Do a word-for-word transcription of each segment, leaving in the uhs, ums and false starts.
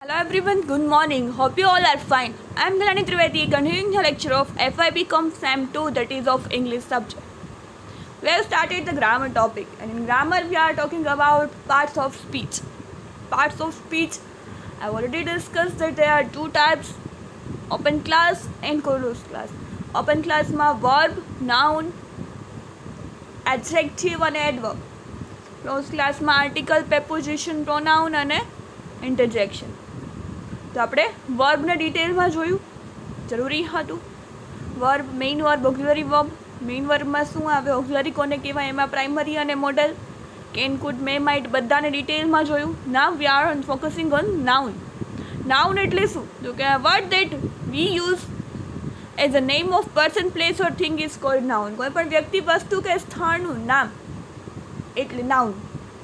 Hello everyone, good morning. Hope you all are fine. I am Galani Trivedi, continuing the lecture of F I B Com SAM two, that is of English subject. We have started the grammar topic, and in grammar we are talking about parts of speech. Parts of speech, I have already discussed that there are two types, open class and closed class. Open class ma verb, noun, adjective and adverb. Closed class ma article, preposition, pronoun and interjection. તો આપણે વર્બને ડિટેલમાં જોયું, જરૂરી હતું. Verb, main verb, auxiliary verb. Main વર્બમાં શું આવે, auxiliary કોને કહેવાય, એમાં પ્રાઇમરી અને modal, can, could, may, might બધાને ડિટેલમાં જોયું. Now we are focusing on noun. Noun એટલે શું, તો કે word that we use as a name of person, place or thing is called noun. કોઈ પણ વ્યક્તિ, વસ્તુ કે સ્થળનું નામ એટલે નાઉન.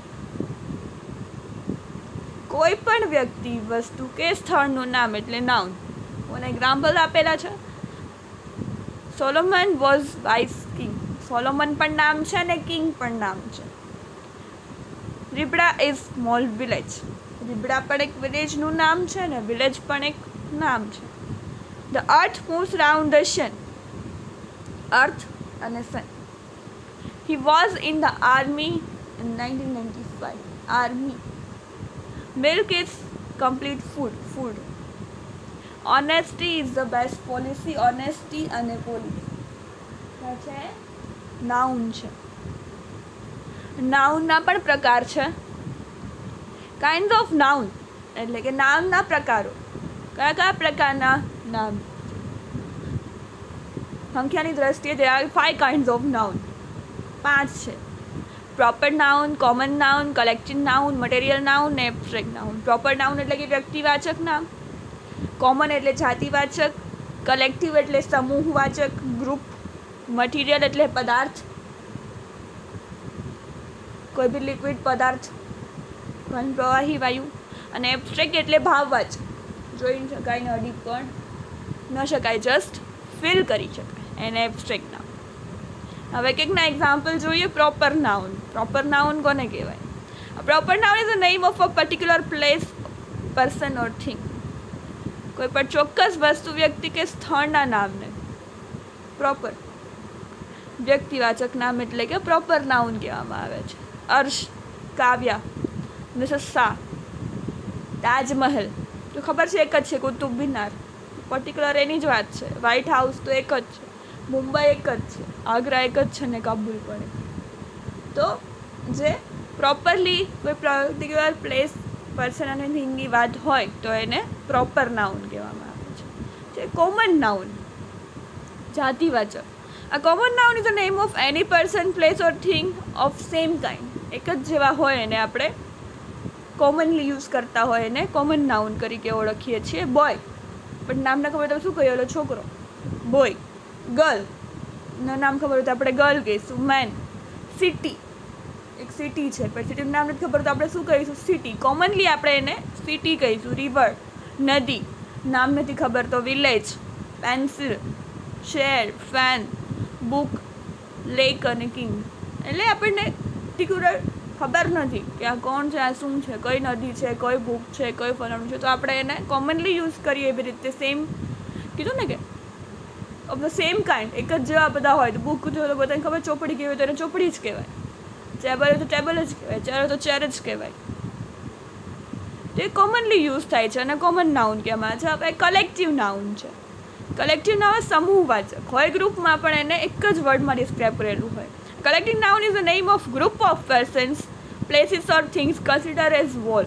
કોઈ પણ વ્યક્તિ, વસ્તુ કે સ્થળનું નામ એટલે નાઉન. મને એક્ઝામ્પલ આપેલા છે. Solomon was wise king. Solomon પણ નામ છે અને કિંગ પણ નામ છે. Ribda is small village. Ribda પણ એક વિલેજનું નામ છે ને વિલેજ પણ એક નામ છે. The earth moves round the sun. Earth અને sun. He was in the army in nineteen ninety five. Army. Milk is complete food. Food. Honesty is the best policy. Honesty અને policy. શું છે? Noun છે. નાઉનના પણ પ્રકાર છે. Kind of noun એટલે કે નામના પ્રકારો. કયા કયા પ્રકારના નામ? સંખ્યાની દ્રષ્ટિએ there are five kinds of noun. પાંચ છે. Proper noun, common noun, collective noun, material noun ને એબ્સ્ટ્રેક્ટ નાઉન. પ્રોપર નાઉન એટલે કે વ્યક્તિવાચક નામ, કોમન એટલે જાતિવાચક, કલેક્ટિવ એટલે સમૂહવાચક ગ્રુપ, મટીરિયલ એટલે પદાર્થ, કોઈ બી લિક્વિડ પદાર્થ, ઘન પ્રવાહી વાયુ, અને એબ્સ્ટ્રેક્ટ એટલે ભાવવાચક, જોઈ શકાય ને અડી પણ ન શકાય, જસ્ટ ફીલ કરી શકાય, એને એબ્સ્ટ્રેક્ટ નાઉન. હવે કંઈકના એક્ઝામ્પલ જોઈએ. Proper noun. પ્રોપર નાઉન કોને કહેવાય? Proper noun is the name of a particular place, person or thing. કોઈ પણ ચોક્કસ વસ્તુ, વ્યક્તિ કે સ્થળના નામને પ્રોપર વ્યક્તિવાચક નામ એટલે કે પ્રોપર નાઉન કહેવામાં આવે છે. અર્શ, કાવ્યા, મિસેસ શાહ, તાજમહલ તો ખબર છે એક જ છે, કુતુબ મિનાર પર્ટિક્યુલર એની જ વાત છે. વ્હાઇટ હાઉસ તો એક જ છે, મુંબઈ એક જ છે, આગ્રા એક જ છે ને કાબુલ પણ એક. તો જે પ્રોપરલી કોઈ પર્ટિક્યુલર પ્લેસ, પર્સન અને થિંગની વાત હોય તો એને પ્રોપર નાઉન કહેવામાં આવે છે. જે કોમન નાઉન, જાતિવાચક. આ common noun is the name of any person, place or thing of same kind. એક જ જેવા હોય એને આપણે કોમનલી યુઝ કરતા હોય એને કોમન નાઉન તરીકે ઓળખીએ છીએ. બોય, પણ નામને ખબર તો શું કહીએ, ઓલો છોકરો બોય. ગર્લ નું નામ ખબર હોય તો આપણે ગર્લ કહીશું. મેન. સિટી, એક સિટી છે, પણ સિટીનું નામ નથી ખબર તો આપણે શું કહીશું? સિટી. કોમનલી આપણે એને સિટી કહીશું. રિવર, નદી, નામ નથી ખબર તો વિલેજ. પેન્સિલ, શેર, ફેન, બુક, લેક અને કિંગ. એટલે આપણને પર્ટિક્યુલર ખબર નથી કે આ કોણ છે, આ શું છે, કઈ નદી છે, કઈ બુક છે, કઈ ફલાણું છે, તો આપણે એને કોમનલી યુઝ કરીએ એવી રીતે. સેમ કીધું ને કે ઓફ ધ સેમ કાઇન્ડ, એક જ જેવા બધા હોય. તો બુક જો તો બધાને ખબર ચોપડી કહેવાય તો એને ચોપડી જ કહેવાય. ટેબલ હોય તો ટેબલ જ કહેવાય, ચેર હોય તો ચેર જ કહેવાય. તો એ કોમનલી યુઝ થાય છે અને કોમન નાઉન કહેવામાં આવે છે. હવે કલેક્ટિવ નાઉન છે. કલેક્ટિવ નાઉન સમૂહવાચક હોય, ગ્રુપમાં પણ એને એક જ વર્ડમાં ડિસ્ક્રાઇબ કરેલું હોય. Collective noun is the name of group of persons, places or things consider as whole.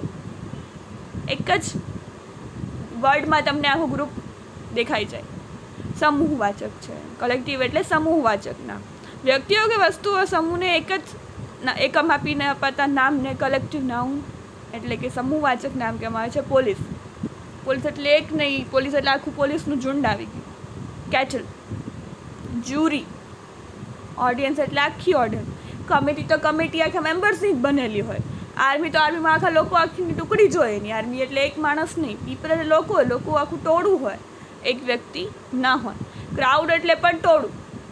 એક જ વર્ડમાં તમને આખું ગ્રુપ દેખાઈ જાય. સમૂહવાચક છે. કલેક્ટિવ એટલે સમૂહવાચકના. વ્યક્તિઓ કે વસ્તુઓ સમૂહને એક જ એકમ આપીને અપાતા નામને કલેક્ટિવ નાઉન એટલે કે સમૂહવાચક નામ કહેવામાં આવે છે. પોલીસ. પોલીસ એટલે એક નહીં, પોલીસ એટલે આખું પોલીસનું ઝુંડ આવી ગયું. કેટલ. જ્યુરી, ઓડિયન્સ એટલે આખી ઓડિયન્સ. કમિટી તો કમિટી આખા મેમ્બર્સની જ બનેલી હોય. આર્મી તો આર્મીમાં આખા લોકો, આખી ટુકડી જ હોય એની. આર્મી એટલે એક માણસ નહીં. પીપલ એટલે લોકો, લોકો આખું ટોળું હોય, એક વ્યક્તિ ના હોય. ક્રાઉડ એટલે પણ ટોળું,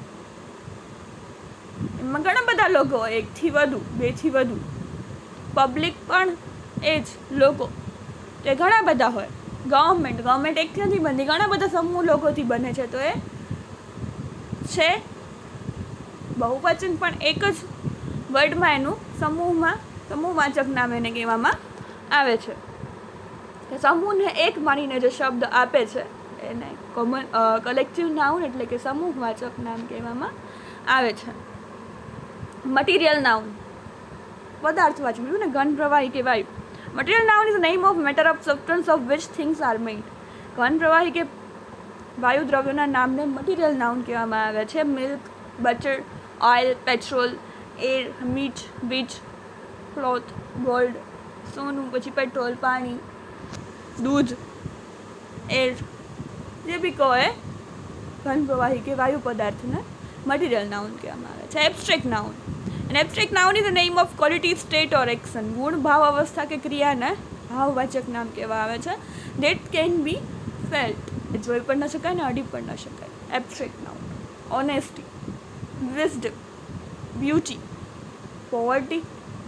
એમાં ઘણા બધા લોકો હોય, એકથી વધુ, બેથી વધુ. પબ્લિક પણ એ જ લોકો. તો એ ઘણા બધા હોય. ગવર્મેન્ટ ગવર્મેન્ટ એકથી નથી બનતી, ઘણા બધા સમૂહ લોકોથી બને છે, તો એ છે બહુવચન, પણ એક જ વર્ડમાં એનું સમૂહમાં સમૂહવાચક નામ એને કહેવામાં આવે છે. સમૂહને એક માનીને જે શબ્દ આપે છે એને કોમન કલેક્ટિવ નાઉન એટલે કે સમૂહવાચક નામ કહેવામાં આવે છે. મટીરિયલ નાઉન પદાર્થવાચક ને ઘન પ્રવાહી કે વાયુ. Material noun is name of matter of substance of which things are made. ઘન પ્રવાહી કે વાયુ દ્રવ્યોના નામને મટીરિયલ નાઉન કહેવામાં આવે છે. Milk, butter, oil, petrol, air, meat, beech, cloth, gold, સોનું, પછી પેટ્રોલ, પાણી, દૂધ, એર, જે બી કહો એ ઘન પ્રવાહી કે વાયુ પદાર્થને મટીરિયલ નાઉન કહેવામાં આવે છે. Abstract noun. An abstract noun is the name of quality, state or action. ગુણ, ભાવ, અવસ્થા કે ક્રિયાને ભાવવાચક નામ કહેવા આવે છે. That can be felt. એ જોઈ પણ ન શકાય ને અડી પણ ન શકાય. Abstract noun. Honesty, wisdom, beauty, poverty,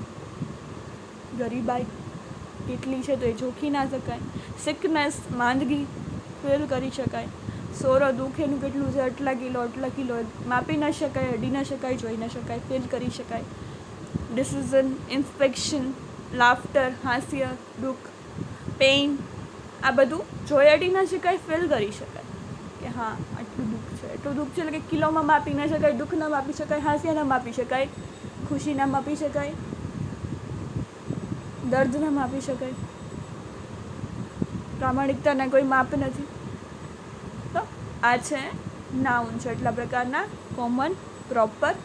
ગરીબાઈ કેટલી છે તો એ જોખી ના શકાય. સિકનેસ, માંદગી ફીલ કરી શકાય. સોરો, દુઃખ એનું કેટલું છે, આટલા કિલો આટલા કિલો માપી ન શકાય, અડી ન શકાય, જોઈ ન શકાય, ફીલ કરી શકાય. ડિસિઝન, ઇન્સ્પેક્શન, લાફ્ટર, હાસ્ય, દુઃખ, પેઇન, આ બધું જોઈ અડી ન શકાય, ફીલ કરી શકાય કે હા આટલું દુઃખ છે, એટલું દુઃખ છે, એટલે કે કિલોમાં માપી ન શકાય, દુઃખ ન માપી શકાય, હાસ્ય ન માપી શકાય, ખુશી ના માપી શકાય, દર્દ ન માપી શકાય, પ્રામાણિકતાના કોઈ માપ નથી. તો આ છે નાઉન છે, એટલા પ્રકારના કોમન, પ્રોપર,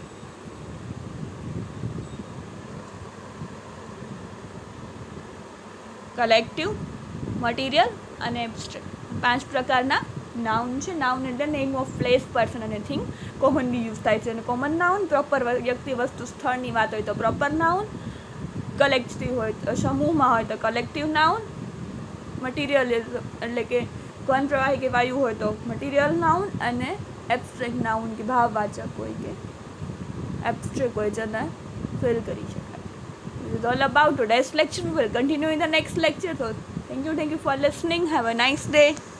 કલેક્ટિવ, મટીરિયલ અને એબ્સ્ટ્રેક્ટ. પાંચ પ્રકારના નાઉન છે. નાઉન એટલે નેમ ઓફ પ્લેસ, પર્સન અને થિંગ કોમનલી યુઝ થાય છે. અને કોમન નાઉન પ્રોપર વ્યક્તિ, વસ્તુ, સ્થળની વાત હોય તો પ્રોપર નાઉન, કલેક્ટિવ હોય તો સમૂહમાં હોય તો કલેક્ટિવ નાઉન, મટીરિયલ એટલે કે ઘન પ્રવાહી કે વાયુ હોય તો મટીરિયલ નાઉન, અને એબ્સ્ટ્રેક્ટ નાઉન કે ભાવવાચક હોય કે એબ્સ્ટ્રેક્ટ હોય જેને ફીલ કરી શકાય. This is all about today's lecture. We will continue in the next lecture. So thank you, thank you for listening. Have a nice day.